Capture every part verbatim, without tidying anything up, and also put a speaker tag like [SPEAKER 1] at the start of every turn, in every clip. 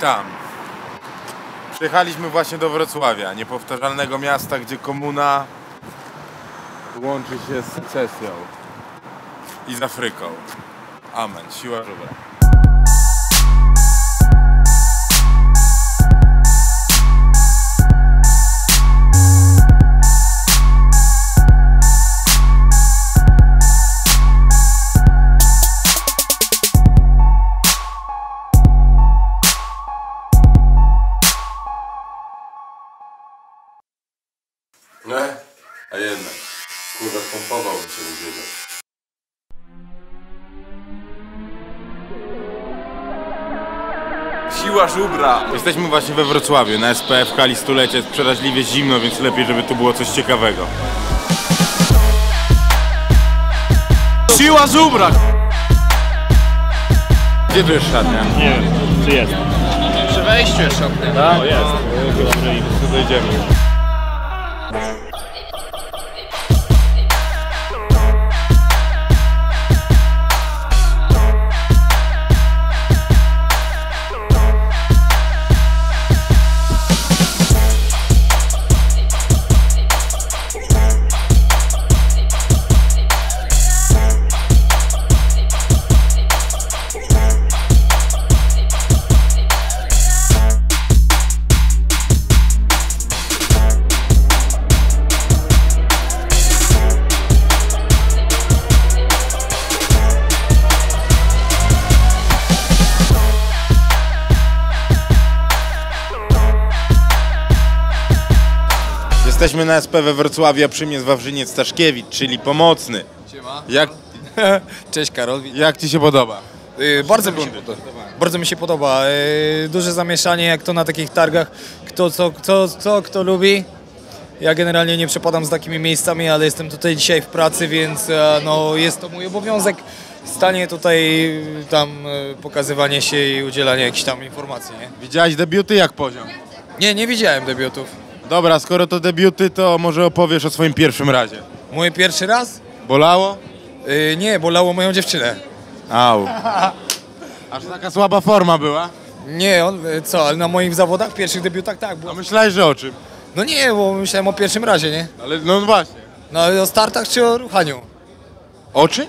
[SPEAKER 1] Scam. Przyjechaliśmy właśnie do Wrocławia, niepowtarzalnego miasta, gdzie komuna łączy się z secesją i z Afryką. Amen. Siła żubra.
[SPEAKER 2] No, a jednak, kurwa, pompował mi się ubiegł.
[SPEAKER 1] Siła żubra! Jesteśmy właśnie we Wrocławiu, na S P F hali stulecie. Jest przeraźliwie zimno, więc lepiej, żeby tu było coś ciekawego. Siła żubra! Gdzie tu jest szatnia?
[SPEAKER 3] Nie wiem, czy jest.
[SPEAKER 4] Przy wejściu jest szatnia.
[SPEAKER 3] Tak? O, jest. Dobrze, i tu dojdziemy.
[SPEAKER 1] Jesteśmy na S P we Wrocławiu, a przy mnie jest Wawrzyniec Staszkiewicz, czyli pomocny.
[SPEAKER 4] Siema.
[SPEAKER 1] Jak,
[SPEAKER 4] Cześć Karol.
[SPEAKER 1] jak ci się podoba?
[SPEAKER 4] Yy, bardzo, mi się podoba. bardzo mi się podoba. Yy, duże zamieszanie jak to na takich targach. Kto co, co, co kto lubi. Ja generalnie nie przepadam z takimi miejscami, ale jestem tutaj dzisiaj w pracy, więc e, no, jest to mój obowiązek. Stanie tutaj, tam e, pokazywanie się i udzielanie jakichś tam informacji, nie?
[SPEAKER 1] Widziałeś debiuty? Jak poziom?
[SPEAKER 4] Nie, nie widziałem debiutów.
[SPEAKER 1] Dobra, skoro to debiuty, to może opowiesz o swoim pierwszym razie.
[SPEAKER 4] Mój pierwszy raz?
[SPEAKER 1] Bolało?
[SPEAKER 4] Yy, nie, bolało moją dziewczynę.
[SPEAKER 1] Au. Aż taka słaba forma była?
[SPEAKER 4] Nie, on, co, ale na moich zawodach, pierwszych debiutach tak
[SPEAKER 1] A
[SPEAKER 4] było.
[SPEAKER 1] myślałeś, że o czym?
[SPEAKER 4] No nie, bo myślałem o pierwszym razie, nie?
[SPEAKER 1] Ale no właśnie.
[SPEAKER 4] No ale o startach czy o ruchaniu?
[SPEAKER 1] Oczy?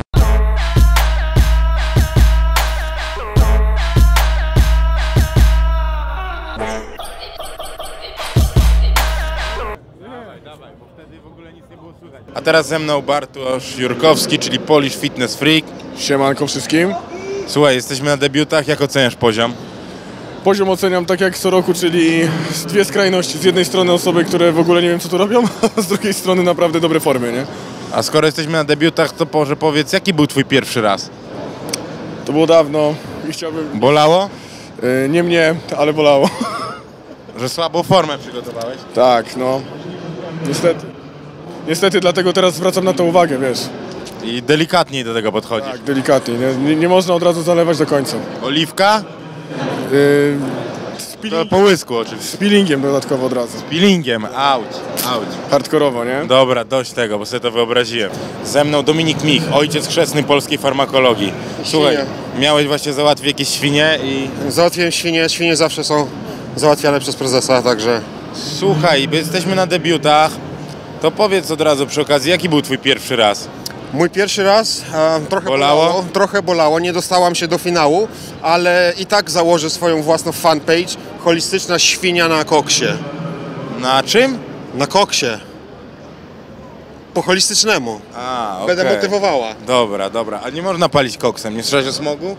[SPEAKER 1] A teraz ze mną Bartosz Jurkowski, czyli Polish Fitness Freak.
[SPEAKER 5] Siemanko wszystkim.
[SPEAKER 1] Słuchaj, jesteśmy na debiutach, jak oceniasz poziom?
[SPEAKER 5] Poziom oceniam tak jak co roku, czyli z dwie skrajności. Z jednej strony osoby, które w ogóle nie wiem co tu robią, a z drugiej strony naprawdę dobre formy, nie?
[SPEAKER 1] A skoro jesteśmy na debiutach, to może powiedz, jaki był twój pierwszy raz?
[SPEAKER 5] To było dawno i chciałbym...
[SPEAKER 1] Bolało?
[SPEAKER 5] Yy, nie mnie, ale bolało.
[SPEAKER 1] Że słabą formę przygotowałeś?
[SPEAKER 5] Tak, no. Niestety. Niestety, dlatego teraz zwracam na to uwagę, wiesz.
[SPEAKER 1] I delikatniej do tego podchodzisz.
[SPEAKER 5] Tak, delikatnie. Nie, nie, nie można od razu zalewać do końca.
[SPEAKER 1] Oliwka?
[SPEAKER 5] Yy, z,
[SPEAKER 1] To
[SPEAKER 5] peeling,
[SPEAKER 1] po łysku oczywiście.
[SPEAKER 5] z peelingiem dodatkowo od razu.
[SPEAKER 1] Peelingiem, auć, auć.
[SPEAKER 5] Hardkorowo, nie?
[SPEAKER 1] Dobra, dość tego, bo sobie to wyobraziłem. Ze mną Dominik Mich, ojciec chrzestny polskiej farmakologii. Słuchaj,
[SPEAKER 6] Świnie.
[SPEAKER 1] miałeś właśnie załatwić jakieś świnie i...
[SPEAKER 6] Załatwiłem świnie, świnie zawsze są załatwiane przez prezesa, także...
[SPEAKER 1] Słuchaj, bo jesteśmy na debiutach, to powiedz od razu przy okazji, jaki był twój pierwszy raz?
[SPEAKER 6] Mój pierwszy raz e, trochę
[SPEAKER 1] Bolało?
[SPEAKER 6] bolało, trochę bolało, nie dostałam się do finału, ale i tak założę swoją własną fanpage, holistyczna świnia na koksie.
[SPEAKER 1] Na czym?
[SPEAKER 6] Na koksie. Po holistycznemu.
[SPEAKER 1] A, okej.
[SPEAKER 6] Będę motywowała.
[SPEAKER 1] Dobra, dobra. A nie można palić koksem, nie słyszałeś o smogu?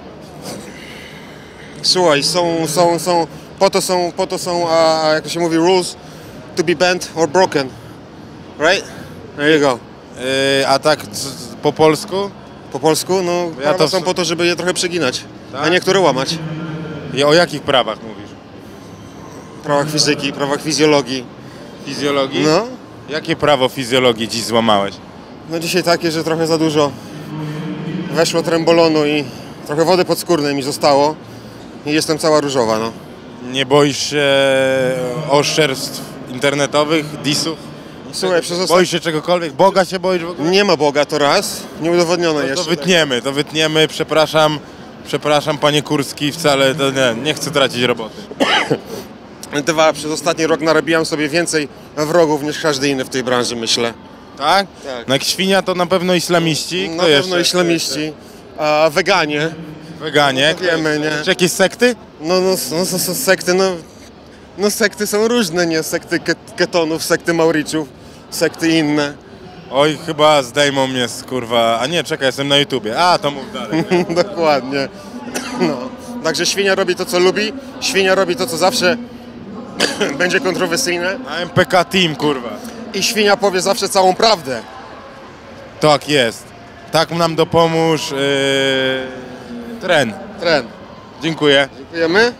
[SPEAKER 6] Słuchaj, są, są, są, po to są, po to są, a, a jak to się mówi, rules to be bent or broken. Right? There you go.
[SPEAKER 1] Yy, a tak c- po polsku?
[SPEAKER 6] Po polsku, no,
[SPEAKER 1] Ja
[SPEAKER 6] prawa
[SPEAKER 1] to
[SPEAKER 6] są
[SPEAKER 1] w-
[SPEAKER 6] po to, żeby je trochę przeginać,
[SPEAKER 1] Tak?
[SPEAKER 6] a niektóre łamać.
[SPEAKER 1] I o jakich prawach mówisz?
[SPEAKER 6] Prawach fizyki, prawach fizjologii.
[SPEAKER 1] Fizjologii?
[SPEAKER 6] No,
[SPEAKER 1] Jakie prawo fizjologii dziś złamałeś?
[SPEAKER 6] no dzisiaj takie, że trochę za dużo weszło trembolonu i trochę wody podskórnej mi zostało i jestem cała różowa, no.
[SPEAKER 1] Nie boisz się oszczerstw internetowych, disów?
[SPEAKER 6] Słuchaj, przez ostat...
[SPEAKER 1] Boisz się czegokolwiek? Boga się boisz w ogóle?
[SPEAKER 6] Nie ma Boga, to raz, nieudowodnione
[SPEAKER 1] No to
[SPEAKER 6] jeszcze.
[SPEAKER 1] wytniemy, to wytniemy, przepraszam Przepraszam, panie Kurski, wcale to nie, nie chcę tracić roboty.
[SPEAKER 6] Dwa, przez ostatni rok narobiłem sobie więcej wrogów niż każdy inny w tej branży, myślę.
[SPEAKER 1] Tak?
[SPEAKER 6] Tak.
[SPEAKER 1] No jak świnia to na pewno islamiści. Kto
[SPEAKER 6] Na pewno
[SPEAKER 1] jeszcze?
[SPEAKER 6] islamiści, a weganie,
[SPEAKER 1] Weganie.
[SPEAKER 6] No wiemy, nie?
[SPEAKER 1] Czy jakieś sekty?
[SPEAKER 6] no, no, no, no, no sekty, no, no sekty są różne, nie? Sekty ket- ketonów, sekty mauriciów, sekty inne.
[SPEAKER 1] Oj, chyba zdejmą mnie z kurwa... A nie, czekaj, jestem na YouTubie. A, to mów dalej.
[SPEAKER 6] Dokładnie. No. Także świnia robi to, co lubi, świnia robi to, co zawsze będzie kontrowersyjne
[SPEAKER 1] A M P K Team, kurwa.
[SPEAKER 6] i świnia powie zawsze całą prawdę.
[SPEAKER 1] Tak jest. Tak nam dopomóż yy... tren.
[SPEAKER 6] Tren.
[SPEAKER 1] Dziękuję.
[SPEAKER 6] Dziękujemy.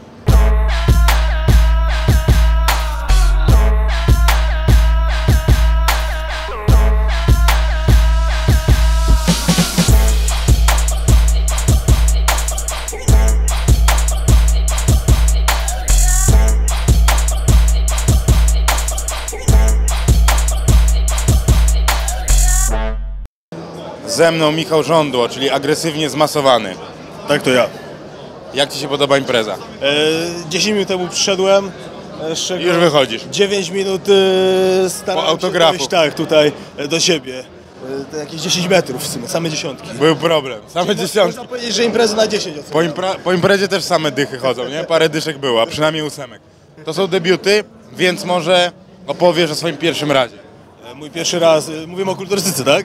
[SPEAKER 1] Ze mną Michał Żądło, czyli agresywnie zmasowany.
[SPEAKER 3] Tak, to ja.
[SPEAKER 1] Jak ci się podoba impreza?
[SPEAKER 3] E, dziesięć minut temu przyszedłem, e, z czego
[SPEAKER 1] Już wychodzisz.
[SPEAKER 3] dziewięć minut e, starałem
[SPEAKER 1] Po autografu.
[SPEAKER 3] się dojść, tak, tutaj e, do siebie. E, to jakieś dziesięć metrów w sumie, same dziesiątki.
[SPEAKER 1] Był problem. Same dziesiątki.
[SPEAKER 3] Można powiedzieć, że impreza na dziesięć
[SPEAKER 1] Po,
[SPEAKER 3] oceniam.
[SPEAKER 1] impra- po imprezie też same dychy chodzą, nie? Parę dyszek było, a przynajmniej ósemek. To są debiuty, więc może opowiesz o swoim pierwszym razie.
[SPEAKER 3] E, Mój pierwszy raz, e, mówimy o kulturystyce, tak?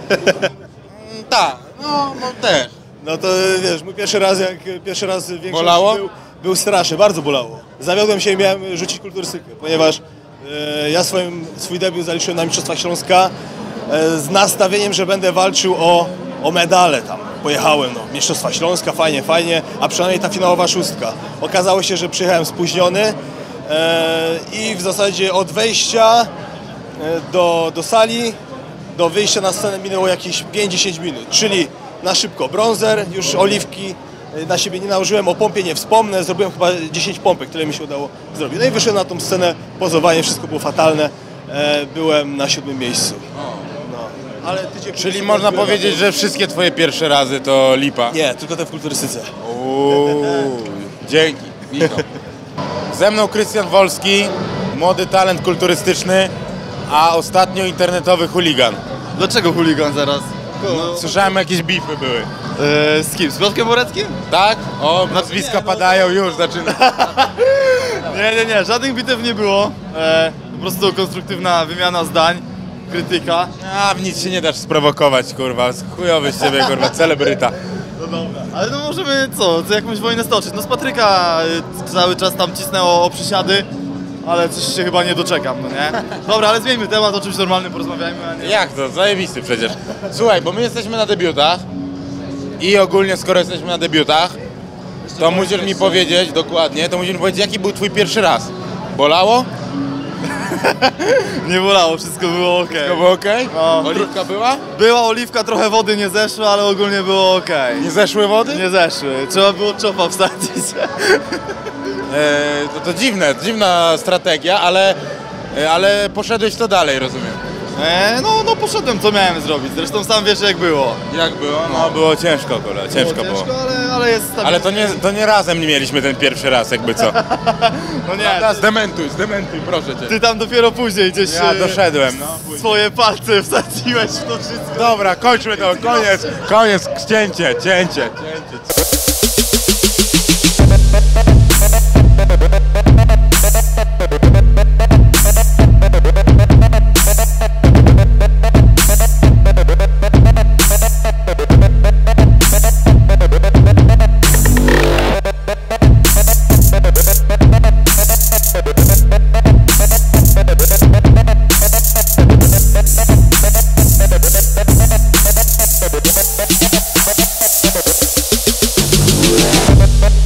[SPEAKER 1] Tak, no, no też.
[SPEAKER 3] No to e, wiesz, mój pierwszy raz, jak e, pierwszy raz większość
[SPEAKER 1] Bolało?
[SPEAKER 3] był, był straszny, bardzo bolało. Zawiodłem się i miałem rzucić kulturystykę, ponieważ e, ja swoim, swój debiut zaliczyłem na Mistrzostwach Śląska e, z nastawieniem, że będę walczył o, o medale tam. Pojechałem, no, Mistrzostwa Śląska, fajnie, fajnie, a przynajmniej ta finałowa szóstka. Okazało się, że przyjechałem spóźniony e, i w zasadzie od wejścia e, do, do sali, do wyjścia na scenę minęło jakieś pięć dziesięć minut, czyli na szybko brązer, już oliwki e, na siebie nie nałożyłem, o pompie nie wspomnę, zrobiłem chyba dziesięć pompek, tyle mi się udało zrobić. No i wyszedłem na tą scenę, pozowanie, wszystko było fatalne, e, byłem na siódmym miejscu. No. Ale tydzień
[SPEAKER 1] Czyli
[SPEAKER 3] później
[SPEAKER 1] można
[SPEAKER 3] byłem na
[SPEAKER 1] powiedzieć, że wszystkie twoje pierwsze razy to lipa.
[SPEAKER 3] Nie, tylko te w kulturystyce.
[SPEAKER 1] Uuu, dzięki, Michał. Ze mną Krystian Wolski, młody talent kulturystyczny, a ostatnio internetowy chuligan.
[SPEAKER 7] Dlaczego chuligan zaraz? No,
[SPEAKER 1] Słyszałem, jakieś bify były.
[SPEAKER 7] e, z kim? Z Piotrkiem Boreckim?
[SPEAKER 1] Tak? O, nazwiska padają, już zaczyna.
[SPEAKER 7] Nie, nie, nie, żadnych bitew nie było. E, po prostu konstruktywna wymiana zdań, krytyka.
[SPEAKER 1] A, w nic się nie dasz sprowokować, kurwa. Chujowy z ciebie, kurwa, celebryta.
[SPEAKER 7] No dobra. Ale no możemy co, co jakąś wojnę stoczyć. No z Patryka e, cały czas tam cisnęło o przysiady, ale coś się chyba nie doczekam, no nie? Dobra, ale zmieńmy temat, o czymś normalnym porozmawiajmy, a nie...
[SPEAKER 1] Jak to? Zajebisty przecież. Słuchaj, bo my jesteśmy na debiutach i ogólnie skoro jesteśmy na debiutach, to musisz mi powiedzieć, dokładnie, to musisz mi powiedzieć, jaki był twój pierwszy raz. Bolało?
[SPEAKER 7] Nie bolało, wszystko było okej.
[SPEAKER 1] To było okej?
[SPEAKER 7] No.
[SPEAKER 1] Oliwka była?
[SPEAKER 7] Była oliwka, trochę wody nie zeszło, ale ogólnie było okej.
[SPEAKER 1] Nie zeszły wody?
[SPEAKER 7] Nie zeszły, trzeba było czopa wsadzić.
[SPEAKER 1] E, to, to dziwne, dziwna strategia, ale, e, ale poszedłeś to dalej, rozumiem.
[SPEAKER 7] E, no, no poszedłem, co miałem zrobić, zresztą sam wiesz jak było.
[SPEAKER 1] Jak było? No było ciężko, kurwa, ciężko było.
[SPEAKER 7] ciężko, ale, ale jest stabilnie.
[SPEAKER 1] Ale to nie, to nie razem nie mieliśmy ten pierwszy raz, jakby co.
[SPEAKER 7] No nie,
[SPEAKER 1] Prawda? Zdementuj, zdementuj, proszę cię.
[SPEAKER 7] ty tam dopiero później gdzieś
[SPEAKER 1] Ja
[SPEAKER 7] e,
[SPEAKER 1] doszedłem, no.
[SPEAKER 7] swoje palce wsadziłeś w to wszystko.
[SPEAKER 1] Dobra, kończmy to, koniec, koniec, cięcie, cięcie, cięcie.
[SPEAKER 8] We'll be right back.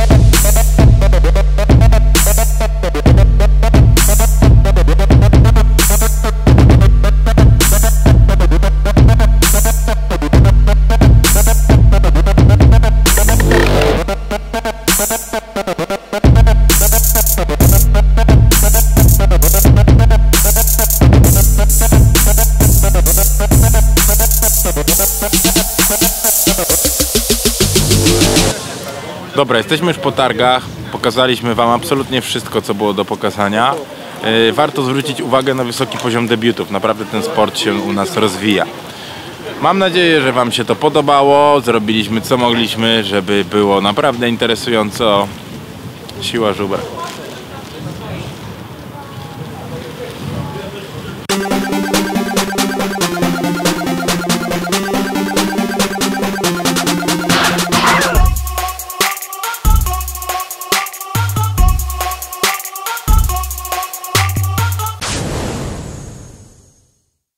[SPEAKER 1] Dobra, jesteśmy już po targach, pokazaliśmy wam absolutnie wszystko, co było do pokazania. Yy, warto zwrócić uwagę na wysoki poziom debiutów, naprawdę ten sport się u nas rozwija. Mam nadzieję, że wam się to podobało, zrobiliśmy co mogliśmy, żeby było naprawdę interesująco. Siła żubra.